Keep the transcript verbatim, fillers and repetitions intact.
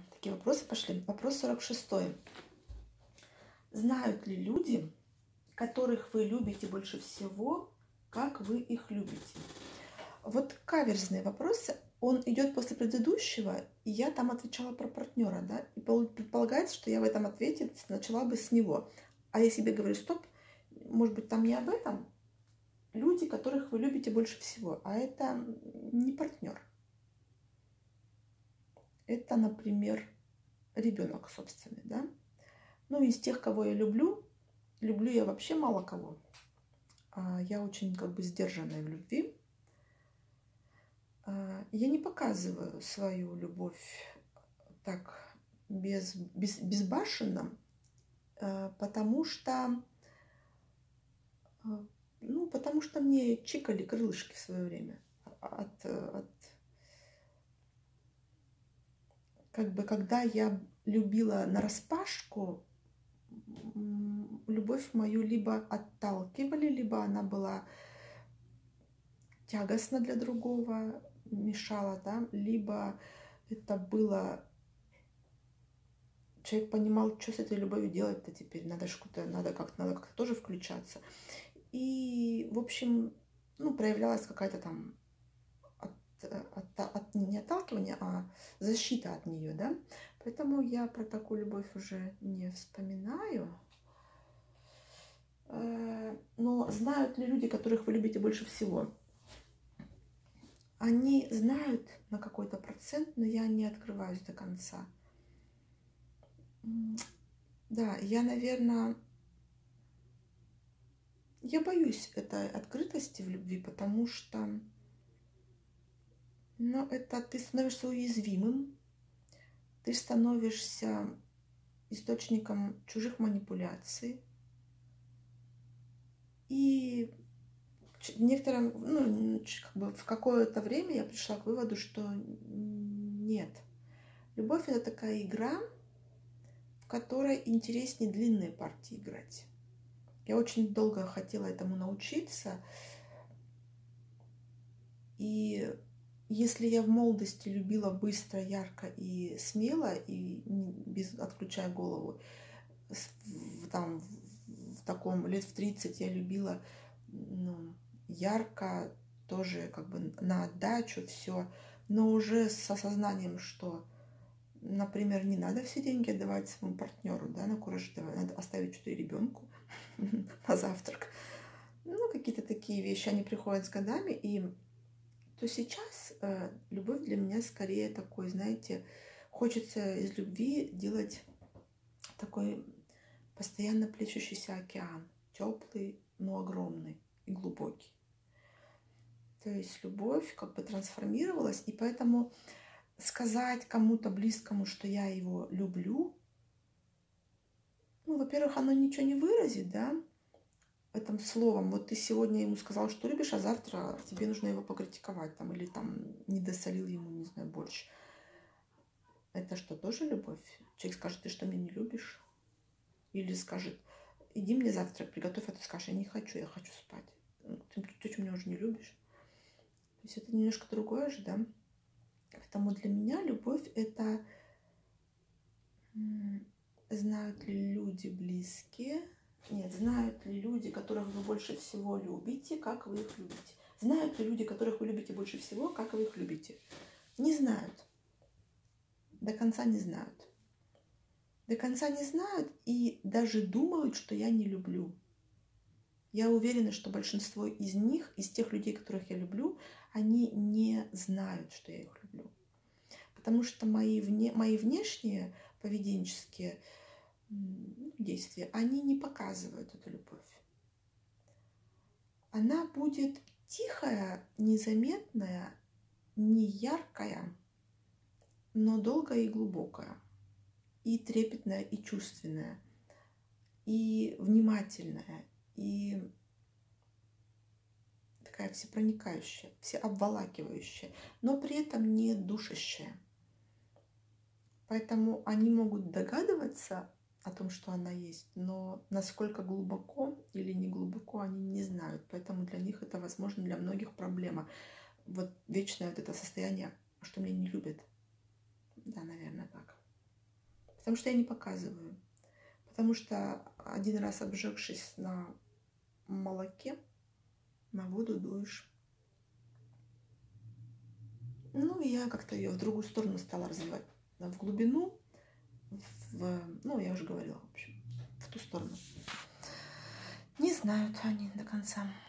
такие вопросы пошли. Вопрос сорок шестой. Знают ли люди, которых вы любите больше всего, как вы их любите? Вот каверзный вопрос. Он идет после предыдущего, и я там отвечала про партнера, да, и предполагается, что я в этом ответе начала бы с него. А я себе говорю, стоп, может быть, там не об этом? Люди, которых вы любите больше всего, а это не партнер. Это, например, ребенок собственный, да. Ну, из тех, кого я люблю, люблю я вообще мало кого. Я очень как бы сдержанная в любви. Я не показываю свою любовь так без, без, безбашенно, потому что, ну, потому что мне чикали крылышки в свое время. От, от, как бы, когда я любила нараспашку, любовь мою либо отталкивали, либо она была тягостна для другого, мешала, да, либо это было... Человек понимал, что с этой любовью делать-то теперь, надо что-то, надо как-то, надо как-то тоже включаться. И, в общем, ну, проявлялась какая-то там от, от, от, не отталкивание, а защита от нее, да. Поэтому я про такую любовь уже не вспоминаю. Но знают ли люди, которых вы любите больше всего? Они знают на какой-то процент, но я не открываюсь до конца. Да, я, наверное, я боюсь этой открытости в любви, потому что, ну, это ты становишься уязвимым, ты становишься источником чужих манипуляций. И некоторым, ну, как бы в какое-то время я пришла к выводу, что нет. Любовь — это такая игра, в которой интереснее длинные партии играть. Я очень долго хотела этому научиться. И если я в молодости любила быстро, ярко и смело, и без, отключая голову, там, в таком лет в тридцать я любила, ну, ярко, тоже как бы на отдачу все, но уже с осознанием, что, например, не надо все деньги отдавать своему партнеру, да, на кураж давать, надо оставить что-то и ребенку на завтрак. Ну, какие-то такие вещи, они приходят с годами, и то сейчас э, любовь для меня скорее такой, знаете, хочется из любви делать такой постоянно плещущийся океан, теплый, но огромный и глубокий. То есть любовь как бы трансформировалась, и поэтому сказать кому-то близкому, что я его люблю, ну, во-первых, оно ничего не выразит, да, этим словом. Вот ты сегодня ему сказал, что любишь, а завтра тебе нужно его покритиковать, там, или там не досолил ему, не знаю, борщ. Это что, тоже любовь? Человек скажет, ты что, меня не любишь? Или скажет, иди мне завтрак, приготовь, а ты скажешь, я не хочу, я хочу спать. Ты, ты что, меня уже не любишь? То есть это немножко другое же, да? Поэтому для меня любовь — это знают ли люди близкие, нет, знают ли люди, которых вы больше всего любите, как вы их любите. Знают ли люди, которых вы любите больше всего, как вы их любите? Не знают. До конца не знают. До конца не знают и даже думают, что я не люблю. Я уверена, что большинство из них, из тех людей, которых я люблю, они не знают, что я их люблю. Потому что мои, вне, мои внешние поведенческие действия, они не показывают эту любовь. Она будет тихая, незаметная, не яркая, но долгая и глубокая, и трепетная, и чувственная, и внимательная, и такая всепроникающая, всеобволакивающая, но при этом не душащая. Поэтому они могут догадываться о том, что она есть, но насколько глубоко или не глубоко, они не знают. Поэтому для них это, возможно, для многих проблема. Вот вечное вот это состояние, что меня не любят. Да, наверное, так. Потому что я не показываю. Потому что один раз обжегшись на молоке, на воду дуешь. Ну, и я как-то ее в другую сторону стала развивать. В глубину, в, ну, я уже говорила, в общем, в ту сторону. Не знают они до конца.